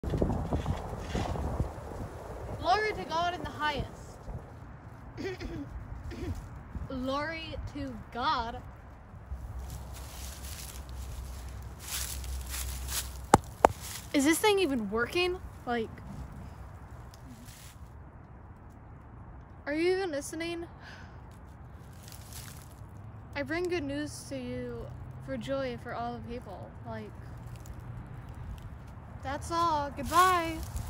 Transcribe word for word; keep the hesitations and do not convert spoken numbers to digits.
Glory to God in the highest. Glory to God. Is this thing even working? Like, are you even listening? I bring good news to you for joy for all the people. Like, that's all. Goodbye.